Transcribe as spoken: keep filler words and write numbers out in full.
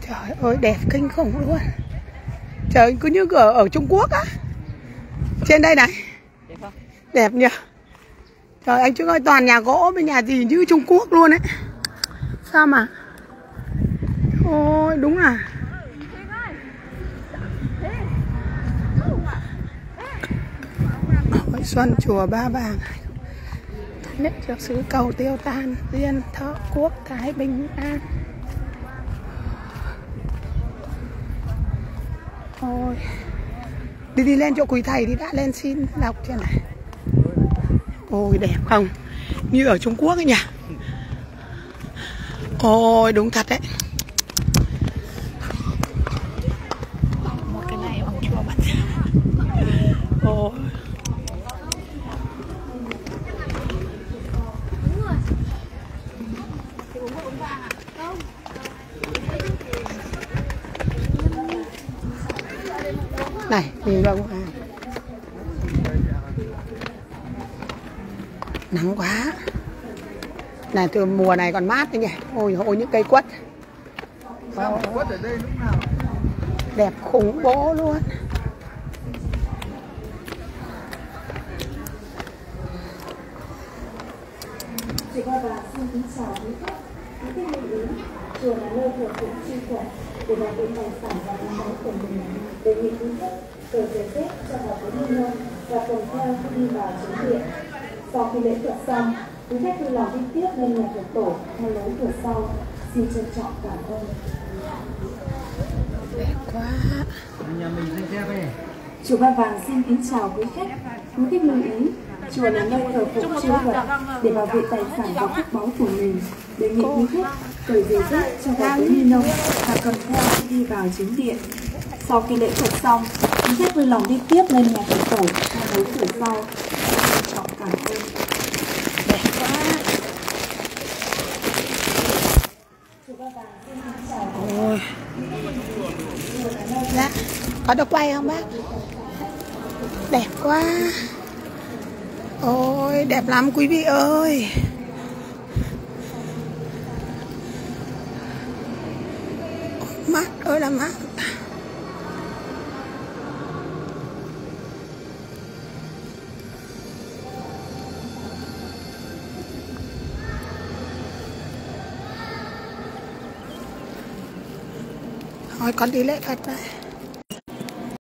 Trời ơi đẹp kinh khủng luôn. Trời cứ như ở, ở Trung Quốc á. Trên đây này. Đẹp không? Đẹp nhỉ. Trời anh Trương ơi, toàn nhà gỗ với nhà gì như Trung Quốc luôn ấy. Sao mà. Ôi đúng là Hội xuân chùa Ba Vàng. Thống nhất trước xứ cầu tiêu tan, diên thọ quốc thái bình an. Ôi. Đi đi lên chỗ quý thầy đi, đã lên xin đọc trên này. Ôi đẹp không? Như ở Trung Quốc ấy nhỉ. Ôi đúng thật đấy. Một cái này ông chùa bật. Ôi. Này, nhìn vào à. Nắng quá. Này từ mùa này còn mát đấy nhỉ. Ôi ôi những cây quất. Sao quất ở đây lúc nào? Đẹp khủng bố luôn. Chị Ba Vàng xin kính chào quý khách. Quý khách lưu ý, chùa là nơi thờ phụng chi quận để bảo vệ tài sản và con cái của mình. Đề nghị quý khách cởi giày dép cho vào túi ni lông và cầm theo khi đi vào chính điện. Sau khi lễ Phật xong, quý khách vui lòng đi tiếp lên nhà thờ tổ theo lối cửa sau. Xin trân trọng cảm ơn. Đẹp quá. Nhà mình lên xe về. Chùa Ba Vàng xin kính chào quý khách. Quý khách lưu ý, chùa là nơi thờ phụng chư Phật để bảo vệ tài sản và phúc báu của mình. Đề nghị quý khách cởi giày dép cho vào túi ni lông và cầm theo khi đi vào chính điện. Sau khi lễ Phật xong, quý khách vui lòng đi tiếp lên nhà thờ tổ theo lối cửa sau. Trân trọng cảm ơn. Đẹp quá. Ôi. Dạ, có được quay không bác? Đẹp quá. Ôi, đẹp lắm quý vị ơi. Ôi, mát ơi là mát. Thôi con đi lễ Phật đây.